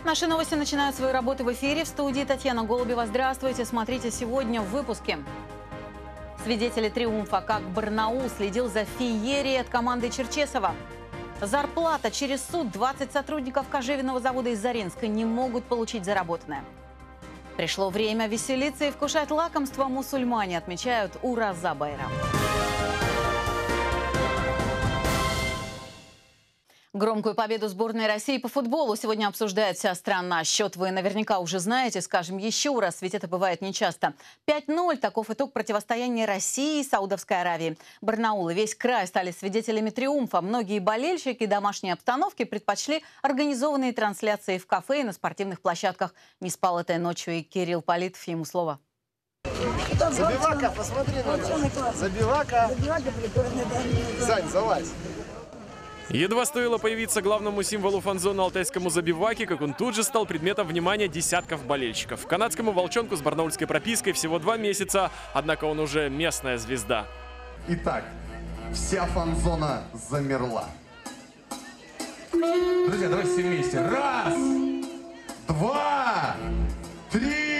Наши новости начинают свою работу в эфире. В студии Татьяна Голубева. Здравствуйте. Смотрите сегодня в выпуске. Свидетели триумфа, как Барнаул следил за феерией от команды Черчесова. Зарплата через суд. 20 сотрудников кожевенного завода из Заринска не могут получить заработанное. Пришло время веселиться и вкушать лакомства. Мусульмане отмечают Ураза-байрам. Громкую победу сборной России по футболу сегодня обсуждает вся страна. Счет вы наверняка уже знаете, скажем еще раз, ведь это бывает нечасто. 5-0 – таков итог противостояния России и Саудовской Аравии. Барнаул и весь край стали свидетелями триумфа. Многие болельщики домашней обстановки предпочли организованные трансляции в кафе и на спортивных площадках. Не спал этой ночью и Кирилл Политов, ему слово. Забивака, посмотри на это. Забивака. Сань, залазь. Едва стоило появиться главному символу фан-зоны алтайскому забиваке, как он тут же стал предметом внимания десятков болельщиков. Канадскому волчонку с барнаульской пропиской всего 2 месяца, однако он уже местная звезда. Итак, вся фан-зона замерла. Друзья, давайте все вместе. 1, 2, 3.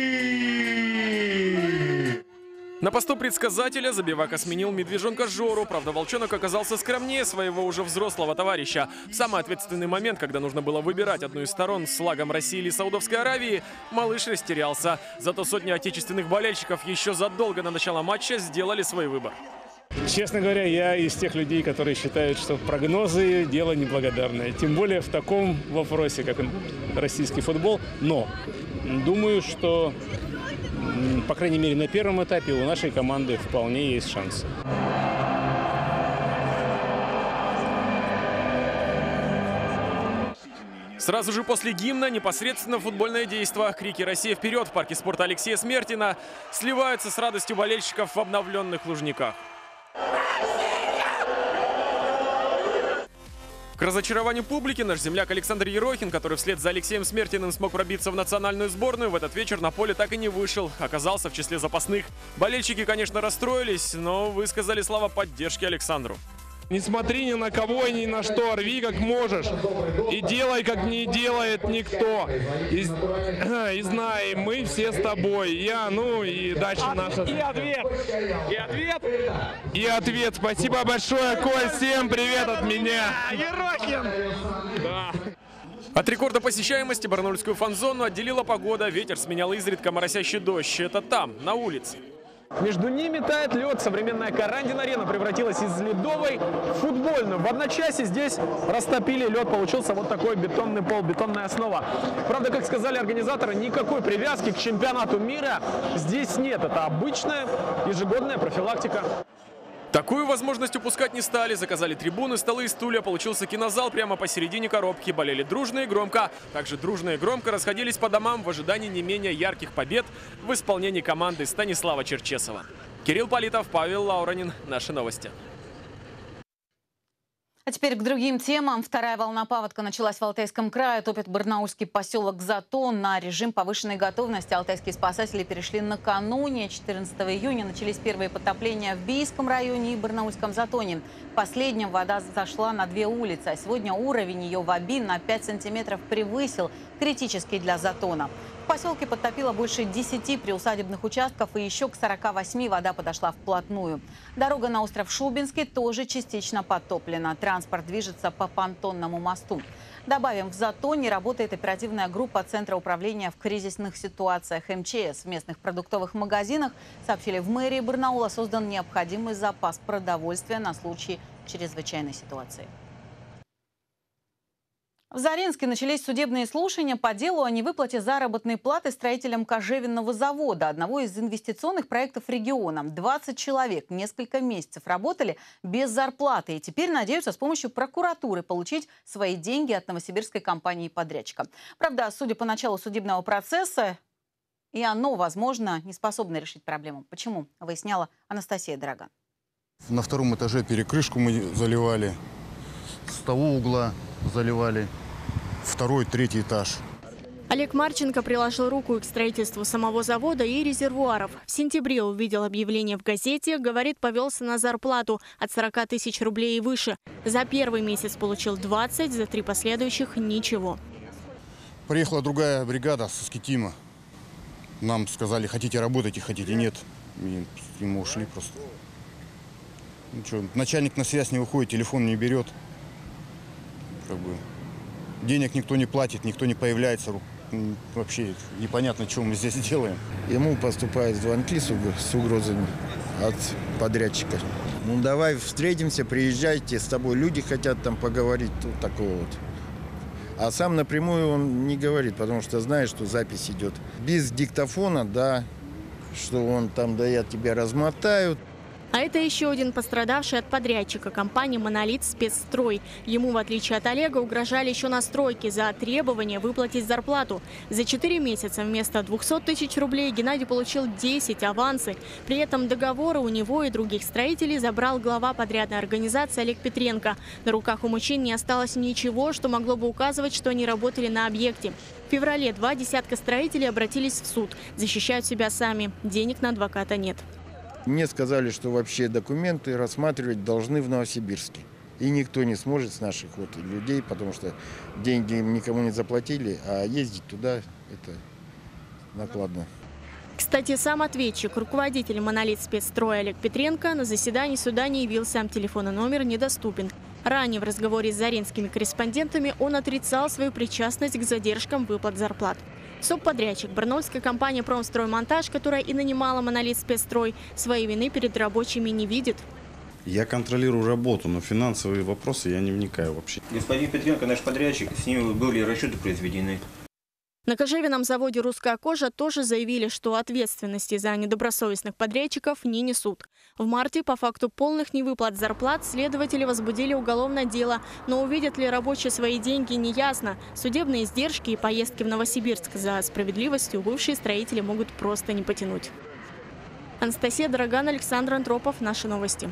На посту предсказателя забивака сменил медвежонка Жору. Правда, волчонок оказался скромнее своего уже взрослого товарища. В самый ответственный момент, когда нужно было выбирать одну из сторон с флагом России или Саудовской Аравии, малыш растерялся. Зато сотни отечественных болельщиков еще задолго до начала матча сделали свой выбор. Честно говоря, я из тех людей, которые считают, что прогнозы – дело неблагодарное. Тем более в таком вопросе, как российский футбол. Но думаю, что, по крайней мере, на первом этапе у нашей команды вполне есть шансы. Сразу же после гимна непосредственно футбольное действо. Крики «Россия вперед!» в парке спорта Алексея Смертина сливаются с радостью болельщиков в обновленных Лужниках. К разочарованию публики наш земляк Александр Ерохин, который вслед за Алексеем Смертиным смог пробиться в национальную сборную, в этот вечер на поле так и не вышел. Оказался в числе запасных. Болельщики, конечно, расстроились, но высказали слова поддержки Александру. Не смотри ни на кого и ни на что, рви как можешь. И делай, как не делает никто. И знай, мы все с тобой. Я, ну и дальше наша... И ответ. И ответ. И ответ. Спасибо большое, Коль. Всем привет от меня. Ерохин. Да. От рекорда посещаемости барнаульскую фан-зону отделила погода. Ветер сменял изредка моросящий дождь. Это там, на улице. Между ними тает лед. Современная Карандин-арена превратилась из ледовой в футбольную. В одночасье здесь растопили лед. Получился вот такой бетонный пол, бетонная основа. Правда, как сказали организаторы, никакой привязки к чемпионату мира здесь нет. Это обычная ежегодная профилактика. Такую возможность упускать не стали. Заказали трибуны, столы и стулья. Получился кинозал прямо посередине коробки. Болели дружно и громко. Также дружно и громко расходились по домам в ожидании не менее ярких побед в исполнении команды Станислава Черчесова. Кирилл Политов, Павел Лауранин. Наши новости. А теперь к другим темам. Вторая волна паводка началась в Алтайском крае. Топит барнаульский поселок Затон. На режим повышенной готовности алтайские спасатели перешли накануне. 14 июня начались первые потопления в Бийском районе и Барнаульском Затоне. В последнем вода зашла на 2 улицы. А сегодня уровень ее в Оби на 5 сантиметров превысил критический для Затона. В поселке подтопило больше 10 приусадебных участков, и еще к 48 вода подошла вплотную. Дорога на остров Шубинский тоже частично подтоплена. Транспорт движется по понтонному мосту. Добавим, в Затоне работает оперативная группа Центра управления в кризисных ситуациях МЧС. В местных продуктовых магазинах, сообщили в мэрии Барнаула, создан необходимый запас продовольствия на случай чрезвычайной ситуации. В Заринске начались судебные слушания по делу о невыплате заработной платы строителям кожевенного завода, одного из инвестиционных проектов региона. 20 человек несколько месяцев работали без зарплаты и теперь надеются с помощью прокуратуры получить свои деньги от новосибирской компании-подрядчика. Правда, судя по началу судебного процесса, и оно, возможно, не способно решить проблему. Почему? Выясняла Анастасия Дороган. На 2-м этаже перекрышку мы заливали, с того угла заливали. 2-й, 3-й этаж. Олег Марченко приложил руку к строительству самого завода и резервуаров. В сентябре увидел объявление в газете, говорит, повелся на зарплату от 40 тысяч рублей и выше. За первый месяц получил 20, за 3 последующих – ничего. Приехала другая бригада со Скитима. Нам сказали, хотите работать, хотите нет. И мы ушли просто. Ну, что, начальник на связь не выходит, телефон не берет. Как бы, денег никто не платит, никто не появляется. Вообще непонятно, что мы здесь делаем. Ему поступают звонки с угрозами от подрядчика. Ну давай встретимся, приезжайте, с тобой люди хотят там поговорить, вот такого вот. А сам напрямую он не говорит, потому что знает, что запись идет. Без диктофона, да, что он там, да я тебя размотаю. А это еще один пострадавший от подрядчика компании «Монолит Спецстрой». Ему, в отличие от Олега, угрожали еще на стройке за требование выплатить зарплату. За 4 месяца вместо 200 тысяч рублей Геннадий получил 10 авансы. При этом договоры у него и других строителей забрал глава подрядной организации Олег Петренко. На руках у мужчин не осталось ничего, что могло бы указывать, что они работали на объекте. В феврале 2 десятка строителей обратились в суд. Защищают себя сами. Денег на адвоката нет. Мне сказали, что вообще документы рассматривать должны в Новосибирске. И никто не сможет с наших вот людей, потому что деньги им никому не заплатили, а ездить туда это накладно. Кстати, сам ответчик, руководитель «Монолит Спецстроя» Олег Петренко на заседании суда не явился, телефон и номер недоступен. Ранее в разговоре с заринскими корреспондентами он отрицал свою причастность к задержкам выплат зарплат. Субподрядчик, барнаульская компания «Промстроймонтаж», которая и нанимала «Монолит Спецстрой», своей вины перед рабочими не видит. Я контролирую работу, но финансовые вопросы я не вникаю вообще. Господин Петренко, наш подрядчик, с ним были расчеты произведены. На кожевенном заводе «Русская кожа» тоже заявили, что ответственности за недобросовестных подрядчиков не несут. В марте по факту полных невыплат зарплат следователи возбудили уголовное дело. Но увидят ли рабочие свои деньги, неясно. Судебные издержки и поездки в Новосибирск за справедливостью бывшие строители могут просто не потянуть. Анастасия Дороган, Александр Антропов. Наши новости.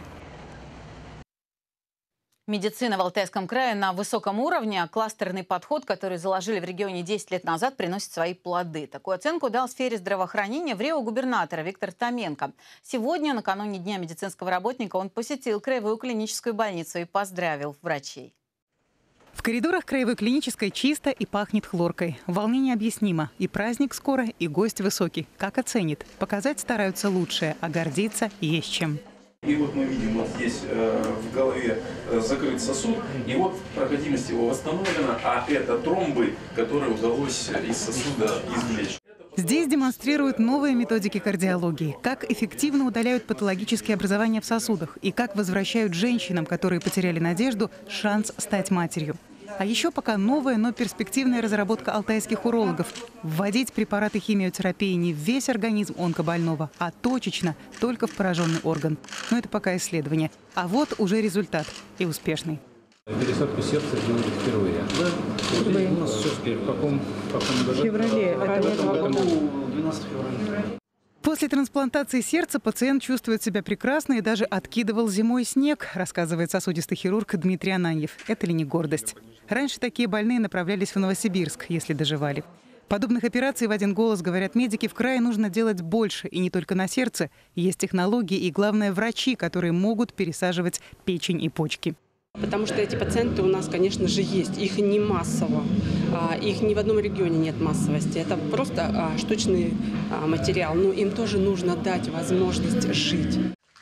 Медицина в Алтайском крае на высоком уровне. Кластерный подход, который заложили в регионе 10 лет назад, приносит свои плоды. Такую оценку дал сфере здравоохранения в Рио губернатора Виктор Томенко. Сегодня, накануне Дня медицинского работника, он посетил краевую клиническую больницу и поздравил врачей. В коридорах краевой клинической чисто и пахнет хлоркой. Волнение объяснимо. И праздник скоро, и гость высокий. Как оценит? Показать стараются лучшее, а гордиться есть чем. И вот мы видим, вот здесь в голове закрыт сосуд, и вот проходимость его восстановлена, а это тромбы, которые удалось из сосуда извлечь. Здесь демонстрируют новые методики кардиологии, как эффективно удаляют патологические образования в сосудах и как возвращают женщинам, которые потеряли надежду, шанс стать матерью. А еще пока новая, но перспективная разработка алтайских урологов – вводить препараты химиотерапии не в весь организм онкобольного, а точечно, только в пораженный орган. Но это пока исследование. А вот уже результат. И успешный. Пересадку сердца сделали впервые. Да, впервые. У нас все-таки в каком году? В феврале. Это в этом году, 12 февраля. После трансплантации сердца пациент чувствует себя прекрасно и даже откидывал зимой снег, рассказывает сосудистый хирург Дмитрий Ананьев. Это ли не гордость? Раньше такие больные направлялись в Новосибирск, если доживали. Подобных операций в один голос говорят медики, в крае нужно делать больше. И не только на сердце. Есть технологии и, главное, врачи, которые могут пересаживать печень и почки. Потому что эти пациенты у нас, конечно же, есть. Их не массово. Их ни в одном регионе нет массовости. Это просто штучный материал. Но им тоже нужно дать возможность жить.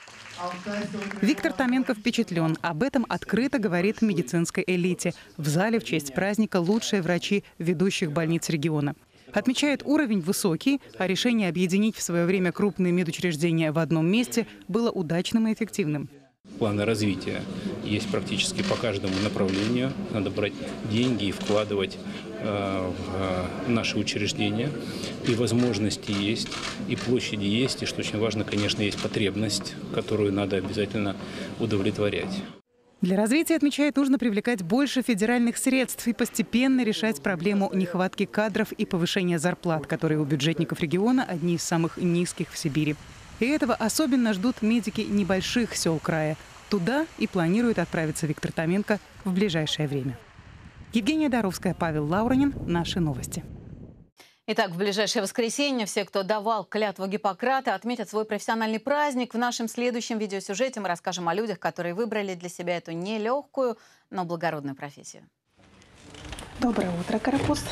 Виктор Томенко впечатлен. Об этом открыто говорит медицинской элите. В зале в честь праздника лучшие врачи ведущих больниц региона. Отмечает, уровень высокий, а решение объединить в свое время крупные медучреждения в одном месте было удачным и эффективным. Планы развития есть практически по каждому направлению. Надо брать деньги и вкладывать в наши учреждения. И возможности есть, и площади есть, и, что очень важно, конечно, есть потребность, которую надо обязательно удовлетворять. Для развития, отмечает, нужно привлекать больше федеральных средств и постепенно решать проблему нехватки кадров и повышения зарплат, которые у бюджетников региона одни из самых низких в Сибири. И этого особенно ждут медики небольших сел края. Туда и планирует отправиться Виктор Томенко в ближайшее время. Евгения Доровская, Павел Лауранин. Наши новости. Итак, в ближайшее воскресенье все, кто давал клятву Гиппократа, отметят свой профессиональный праздник. В нашем следующем видеосюжете мы расскажем о людях, которые выбрали для себя эту нелегкую, но благородную профессию. Доброе утро, Карапуз.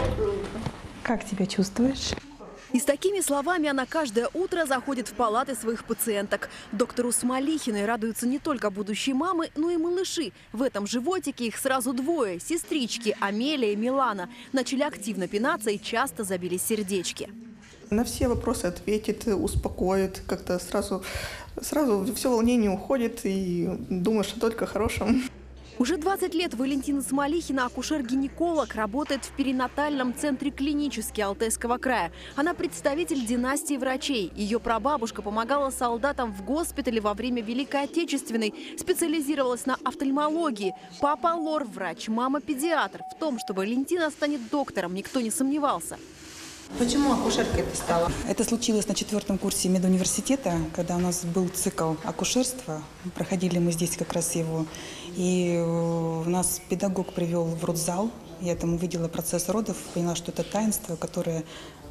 Как тебя чувствуешь? И с такими словами она каждое утро заходит в палаты своих пациенток. Доктору Смолихиной радуются не только будущие мамы, но и малыши. В этом животике их сразу двое – сестрички Амелия и Милана. Начали активно пинаться и часто забились сердечки. На все вопросы ответит, успокоит, как-то сразу все волнение уходит и думаешь только о хорошем. Уже 20 лет Валентина Смолихина, акушер-гинеколог, работает в перинатальном центре клинически Алтайского края. Она представитель династии врачей. Ее прабабушка помогала солдатам в госпитале во время Великой Отечественной, специализировалась на офтальмологии. Папа лор-врач, мама педиатр. В том, что Валентина станет доктором, никто не сомневался. Почему акушеркой ты стала? Это случилось на 4-м курсе медуниверситета, когда у нас был цикл акушерства. Проходили мы здесь как раз его. И нас педагог привел в родзал. Я там увидела процесс родов, поняла, что это таинство, которое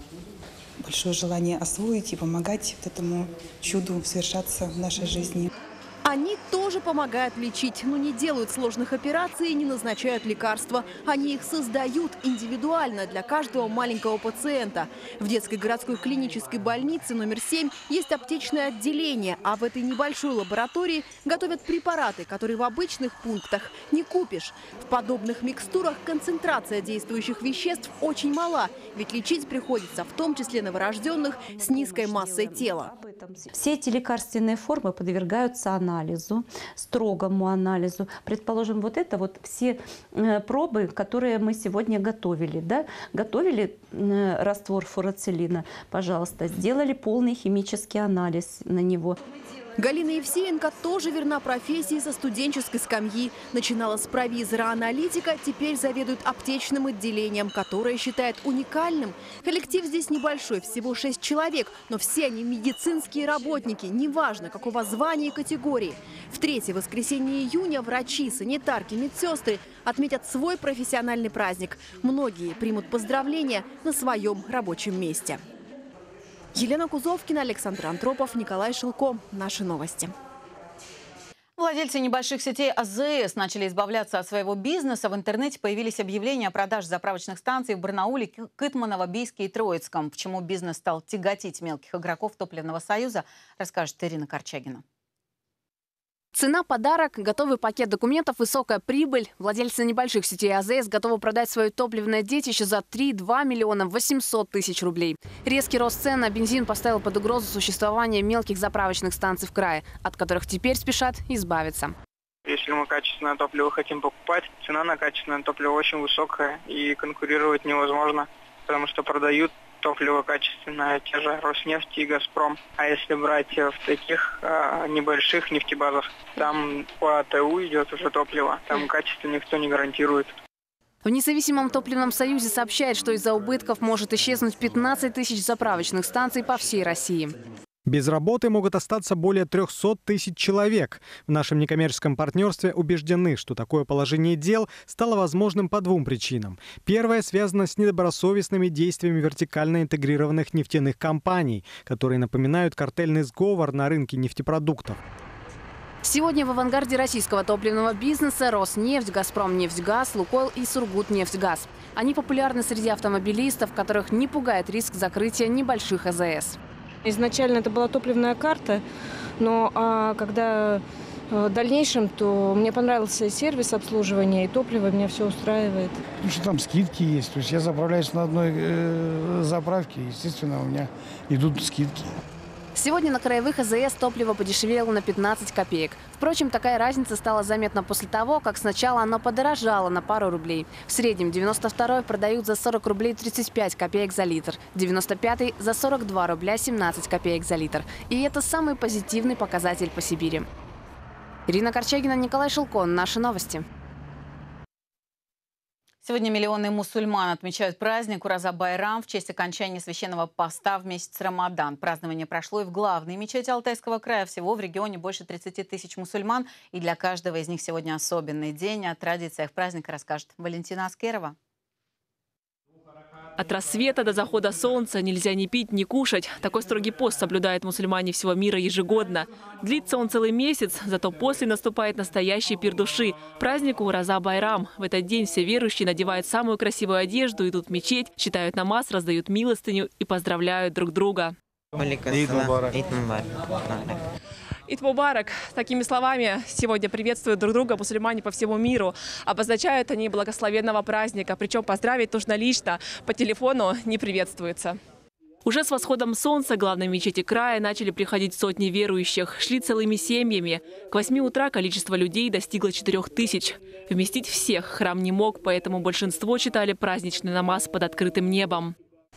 большое желание освоить и помогать вот этому чуду совершаться в нашей жизни. Они тоже помогают лечить, но не делают сложных операций и не назначают лекарства. Они их создают индивидуально для каждого маленького пациента. В детской городской клинической больнице номер 7 есть аптечное отделение, а в этой небольшой лаборатории готовят препараты, которые в обычных пунктах не купишь. В подобных микстурах концентрация действующих веществ очень мала, ведь лечить приходится в том числе новорожденных с низкой массой тела. Все эти лекарственные формы подвергаются анализу, строгому анализу. Предположим, вот это вот все пробы, которые мы сегодня готовили. Да? Готовили раствор фурацилина, пожалуйста, сделали полный химический анализ на него. Галина Евсеенко тоже верна профессии со студенческой скамьи. Начинала с провизора-аналитика, теперь заведует аптечным отделением, которое считает уникальным. Коллектив здесь небольшой, всего 6 человек, но все они медицинские работники, неважно какого звания и категории. В 3-е воскресенье июня врачи, санитарки, медсестры отметят свой профессиональный праздник. Многие примут поздравления на своем рабочем месте. Елена Кузовкина, Александр Антропов, Николай Шилко. Наши новости. Владельцы небольших сетей АЗС начали избавляться от своего бизнеса. В интернете появились объявления о продаже заправочных станций в Барнауле, Кытманово, Бийске и Троицком. Почему бизнес стал тяготить мелких игроков Топливного союза, расскажет Ирина Корчагина. Цена – подарок, готовый пакет документов, высокая прибыль. Владельцы небольших сетей АЗС готовы продать свое топливное детище за 3,2 миллиона 800 тысяч рублей. Резкий рост цен на бензин поставил под угрозу существование мелких заправочных станций в крае, от которых теперь спешат избавиться. Если мы качественное топливо хотим покупать, цена на качественное топливо очень высокая и конкурировать невозможно, потому что продают топливо качественное те же Роснефть и Газпром. А если брать в таких небольших нефтебазах, там по АТУ идет уже топливо, там качество никто не гарантирует. В независимом топливном союзе сообщает, что из-за убытков может исчезнуть 15 тысяч заправочных станций по всей России. Без работы могут остаться более 300 тысяч человек. В нашем некоммерческом партнерстве убеждены, что такое положение дел стало возможным по двум причинам. Первое связано с недобросовестными действиями вертикально интегрированных нефтяных компаний, которые напоминают картельный сговор на рынке нефтепродуктов. Сегодня в авангарде российского топливного бизнеса Роснефть, Газпромнефтьгаз, Лукойл и Сургутнефтьгаз. Они популярны среди автомобилистов, которых не пугает риск закрытия небольших АЗС. Изначально это была топливная карта, но когда в дальнейшем, то мне понравился сервис обслуживания, и топливо меня все устраивает. Потому что там скидки есть. То есть я заправляюсь на одной заправке, естественно, у меня идут скидки. Сегодня на краевых АЗС топливо подешевело на 15 копеек. Впрочем, такая разница стала заметна после того, как сначала оно подорожало на пару рублей. В среднем 92-й продают за 40 рублей 35 копеек за литр, 95-й за 42 рубля 17 копеек за литр. И это самый позитивный показатель по Сибири. Ирина Корчагина, Николай Шилко. Наши новости. Сегодня миллионы мусульман отмечают праздник Ураза-Байрам в честь окончания священного поста в месяц Рамадан. Празднование прошло и в главной мечети Алтайского края. Всего в регионе больше 30 тысяч мусульман. И для каждого из них сегодня особенный день. О традициях праздника расскажет Валентина Аскерова. От рассвета до захода солнца нельзя ни пить, ни кушать. Такой строгий пост соблюдают мусульмане всего мира ежегодно. Длится он целый месяц, зато после наступает настоящий пир души. Празднику Ураза Байрам. В этот день все верующие надевают самую красивую одежду, идут в мечеть, читают намаз, раздают милостыню и поздравляют друг друга. Ид Мубарак. Такими словами сегодня приветствуют друг друга мусульмане по всему миру. Обозначают они благословенного праздника. Причем поздравить нужно лично, по телефону не приветствуется. Уже с восходом солнца к главной мечети края начали приходить сотни верующих. Шли целыми семьями. К 8 утра количество людей достигло 4000. Вместить всех храм не мог, поэтому большинство читали праздничный намаз под открытым небом.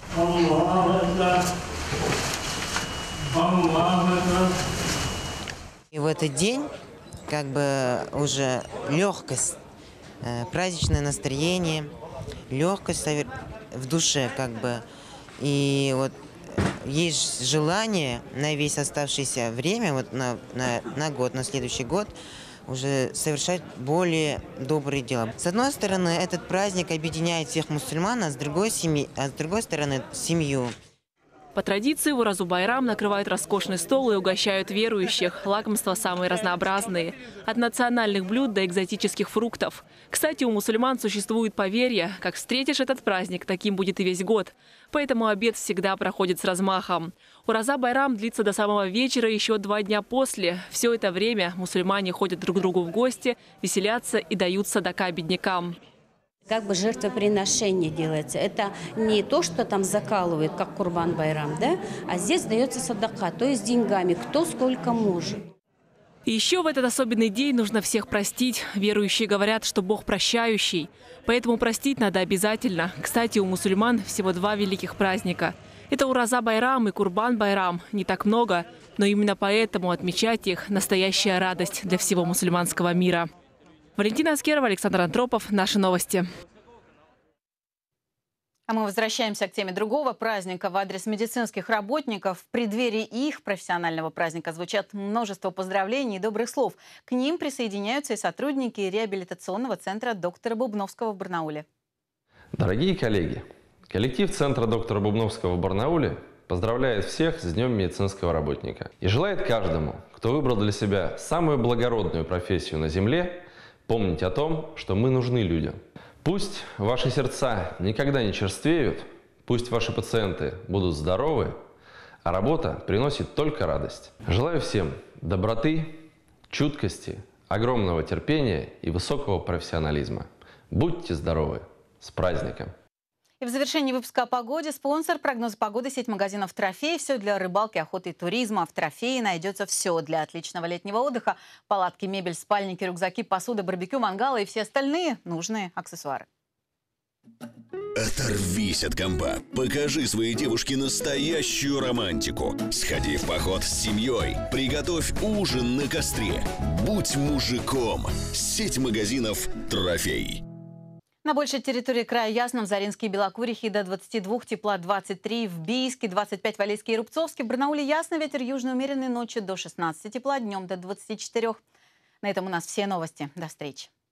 И в этот день как бы уже легкость, праздничное настроение, легкость в душе как бы. И вот есть желание на весь оставшееся время, вот на год, на следующий год, уже совершать более добрые дела. С одной стороны, этот праздник объединяет всех мусульман, а с другой стороны, семью. По традиции в Уразу Байрам накрывают роскошный стол и угощают верующих. Лакомства самые разнообразные. От национальных блюд до экзотических фруктов. Кстати, у мусульман существует поверье: как встретишь этот праздник, таким будет и весь год. Поэтому обед всегда проходит с размахом. Ураза Байрам длится до самого вечера, еще 2 дня после. Все это время мусульмане ходят друг к другу в гости, веселятся и дают садака беднякам. Как бы жертвоприношение делается. Это не то, что там закалывают, как Курбан Байрам, да? А здесь дается садака, то есть деньгами, кто сколько может. И еще в этот особенный день нужно всех простить. Верующие говорят, что Бог прощающий. Поэтому простить надо обязательно. Кстати, у мусульман всего 2 великих праздника. Это Ураза Байрам и Курбан Байрам. Не так много, но именно поэтому отмечать их – настоящая радость для всего мусульманского мира. Валентина Аскерова, Александр Антропов. Наши новости. А мы возвращаемся к теме другого праздника. В адрес медицинских работников в преддверии их профессионального праздника звучат множество поздравлений и добрых слов. К ним присоединяются и сотрудники реабилитационного центра доктора Бубновского в Барнауле. Дорогие коллеги, коллектив центра доктора Бубновского в Барнауле поздравляет всех с Днем медицинского работника и желает каждому, кто выбрал для себя самую благородную профессию на земле, помнить о том, что мы нужны людям. Пусть ваши сердца никогда не черствеют, пусть ваши пациенты будут здоровы, а работа приносит только радость. Желаю всем доброты, чуткости, огромного терпения и высокого профессионализма. Будьте здоровы! С праздником! И в завершении выпуска о погоде спонсор прогноз погоды — сеть магазинов «Трофей». Все для рыбалки, охоты и туризма. В «Трофее» найдется все для отличного летнего отдыха. Палатки, мебель, спальники, рюкзаки, посуда, барбекю, мангалы и все остальные нужные аксессуары. Оторвись от компа. Покажи своей девушке настоящую романтику. Сходи в поход с семьей. Приготовь ужин на костре. Будь мужиком. Сеть магазинов «Трофей». На большей территории края ясно: в Заринске и Белокурихе до 22, тепла 23, в Бийске 25, в Алейске и Рубцовске. В Барнауле ясно, ветер южный умеренный, ночью до 16 тепла, днем до 24. На этом у нас все новости. До встречи.